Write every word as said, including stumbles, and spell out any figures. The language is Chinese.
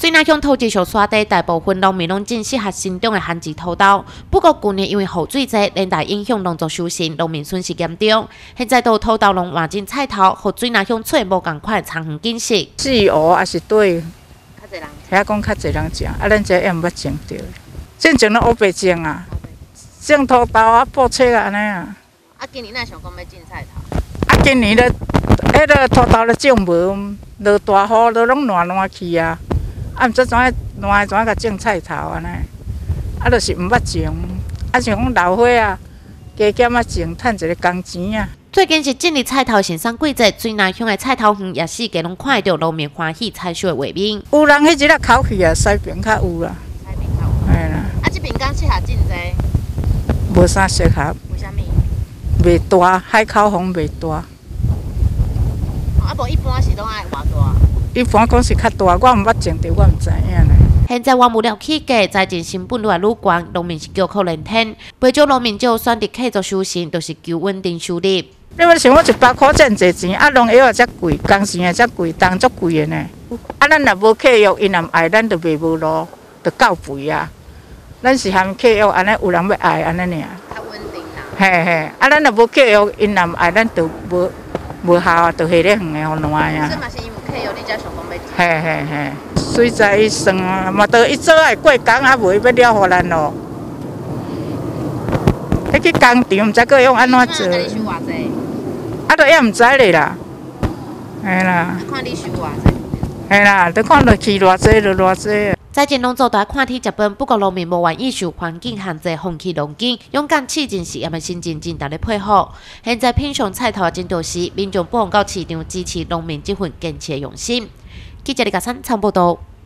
水南乡土质上沙地大部分农民拢正适合生长的旱季土豆，不过去年因为雨水多，连带影响农作收成，农民损失严重。现在都土豆拢换进菜头，和水南乡找无共款的长远景色。 四湖也是对， 较侪人， 遐讲较侪人食，啊，咱这也毋捌种着。正前拢乌白种啊，种土豆啊、布册啊安尼啊。 啊，今年哪想讲要进菜头？ 啊，今年咧，迄个土豆咧种无，落大雨，都拢烂烂去啊。啊，毋知怎啊烂怎啊甲种菜头安尼，啊，就是毋捌种，啊，像讲老伙啊，加减啊种，趁一个工钱啊。 最近是进入菜头盛产季节，水南乡的菜头园也四界拢看到农民欢喜采收的画面。 有人迄一日口气啊，西边较有啦。 西边较有。 嘿啦。 啊，这边敢适合种济？ 无啥适合。 为虾米？ 袂大，海口风袂大。 啊，无一般是拢爱偌大？ 一般讲是较大，我毋捌种着，我毋知影呢。 现在原物料起价，财政成本愈来愈高，农民是叫苦连天。不少农民就选择客做收成，就是求稳定收入。你要想我一百块这么济钱，啊，农药也遮贵，工钱也遮贵，冬足贵的呢。啊，咱若无客约，因若爱，咱就卖无路，就够肥啊。咱是含客约，安尼有人要爱安尼尔。 较稳定啦。 嘿嘿，啊，咱若无客约，因若爱，咱就无无效啊，就下咧远的互烂啊。 这嘛是因为客约，你才想讲要。 嘿嘿嘿，水在伊算啊，嘛都伊做爱过工啊，袂要了互咱咯。迄去工厂，毋知佫用安怎做？啊，都也毋知咧啦。嘿啦。 看你收偌济。 嘿啦，都看落去偌济就偌济。 在前农作在看天食饭，不过农民无愿意受环境限制，放弃农耕，勇敢试尽试验的心情，真值得佩服。现在品尝菜头的真多时，民众不妨到市场支持农民这份坚持的用心。记者李家山参报道。